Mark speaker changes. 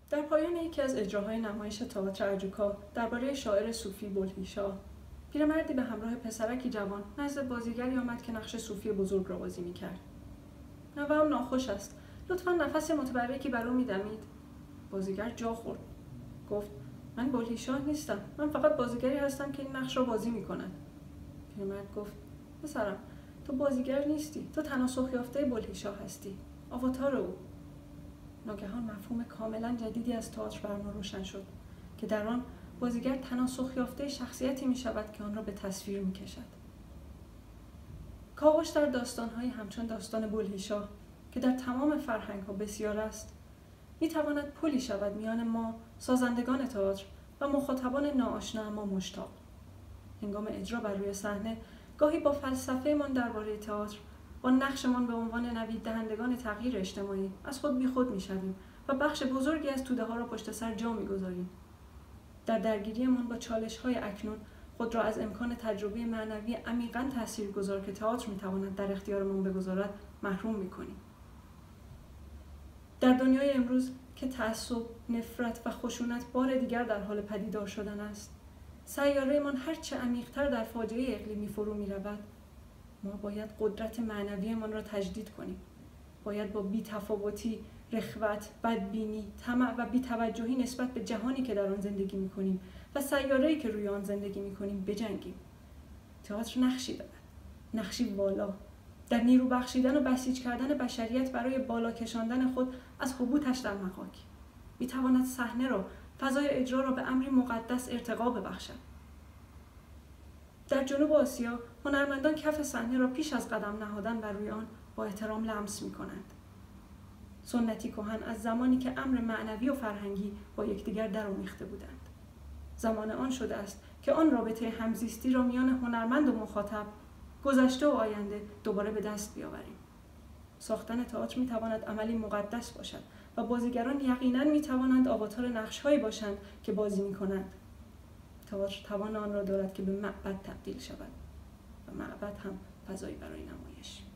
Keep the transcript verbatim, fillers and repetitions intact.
Speaker 1: در پایان یکی از اجراهای نمایش تئاتر عجوکا درباره شاعر صوفی بلهیشاه، پیرمردی به همراه پسرکی جوان نزد بازیگری آمد که نقش صوفی بزرگ را بازی می‌کرد. نوه‌ام ناخوش است. لطفاً نفس متبرکی بر او می‌دمید. بازیگر جا خورد. گفت: من بلهیشاه نیستم. من فقط بازیگری هستم که این نقش را بازی می‌کند. پیرمرد گفت: پسرم، تو بازیگر نیستی. تو تناسخ یافته بلهیشاه هستی. آواتار او. ناگهان مفهوم کاملا جدیدی از تئاتر بر ما روشن شد که در آن بازیگر تناسخ یافته شخصیتی می شود که آن را به تصویر می کشد. کاوش در داستان‌های همچون داستان بلهیشاه که در تمام فرهنگ‌ها بسیار است، می تواند پلی شود میان ما سازندگان تئاتر و مخاطبان ناآشنا اما مشتاق. هنگام اجرا بر روی صحنه گاهی با فلسفه‌مان درباره تئاتر، با نقشمان به عنوان نوید دهندگان تغییر اجتماعی از خود بی خود می‌شویم و بخش بزرگی از توده ها را پشت سر جا می‌گذاریم. در درگیریمان با چالش‌های اکنون خود را از امکان تجربه معنوی عمیقاً تاثیرگذار که تئاتر می‌تواند در اختیارمان بگذارد محروم می‌کنیم. در دنیای امروز که تعصب، نفرت و خشونت بار دیگر در حال پدیدار شدن است، سیاره‌مان هرچه عمیق‌تر در فاجعه اقلیمی فرو می‌رود، ما باید قدرت معنویمان را تجدید کنیم. باید با بی‌تفاوتی، رخوت، بدبینی، طمع و بی‌توجهی نسبت به جهانی که در آن زندگی می‌کنیم و سیاره‌ای که روی آن زندگی می‌کنیم بجنگیم. تئاتر نقشی دارد، نقشی والا، در نیرو بخشیدن و بسیج کردن بشریت برای بالا کشاندن خود از هبوطش در مخاک. می‌تواند صحنه را، فضای اجرا را به امری مقدس ارتقا ببخشد. در جنوب آسیا هنرمندان کف صحنه را پیش از قدم نهادن بر روی آن با احترام لمس می‌کنند. سنتی کهن از زمانی که امر معنوی و فرهنگی با یکدیگر درآمیخته بودند. زمان آن شده است که آن رابطه همزیستی را میان هنرمند و مخاطب، گذشته و آینده دوباره به دست بیاوریم. ساختن تئاتر می‌تواند عملی مقدس باشد و بازیگران یقیناً می‌توانند آواتار نقش‌هایی باشند که بازی می‌کنند. تئاتر توان آن را دارد که به معبد تبدیل شود و معبد هم فضایی برای نمایش.